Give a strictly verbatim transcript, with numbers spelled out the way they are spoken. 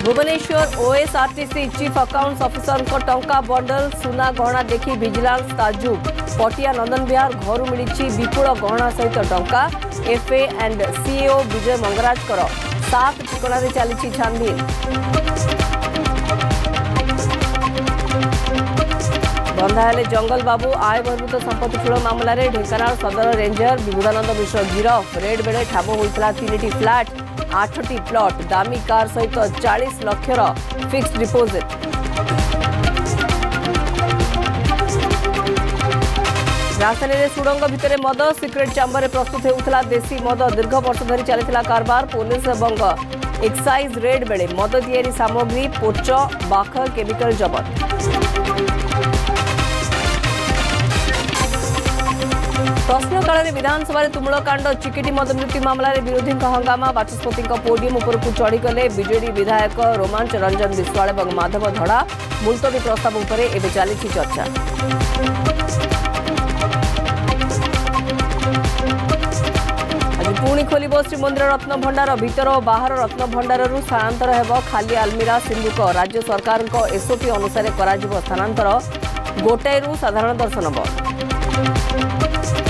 Bhubaneswar OSRTC chief accounts officer को टंका bundle सुना गहना देखी विजिलेंस ताजुब पटिया नंदन विहार घर मिली विपुल गहना सहित टंका FA and CEO Vijay Mangaraj सात ठिकाना चली छानबीन। बंधा हेले जंगल बाबू आय बहिर्भूत संपत्ति ठूल मामलें ढेंकानाल सदर रेंजर विबुधानंद मिश्र गिरफ रेड बेले ठाब होता तीन फ्लाट आठटी प्लॉट दामी कार सहित चालीस लक्षर फिक्स्ड डिपोजिट। राजधानी में सुड़ंग भितर मद सिक्रेट चैम्बर में प्रस्तुत होता देशी मद दीर्घ वर्ष धरी चलता कारबार पुलिस और एक्साइज रेड बेले मद तैयारी सामग्री पोच बाखर केमिकल जबत। प्रश्नकाल में विधानसभा तुमुलकांड चिकिटी मद मृत्यु मामलें विरोधी हंगामा बाचस्पति पोडियम उपरकू चढ़ीगले बीजेडी विधायक रोमांच रंजन विश्वाल और माधव धड़ा मुलतवी प्रस्ताव उपर एवं चली चर्चा। आज पुणी खोल श्रीमंदिर रत्न भंडार भीतर और बाहर रत्न भंडार स्थानांतर हेब खाली आलमीरा सिंधुक राज्य सरकार एसओपी अनुसार करा स्थानांतर गोटाए साधारण दर्शन बंद।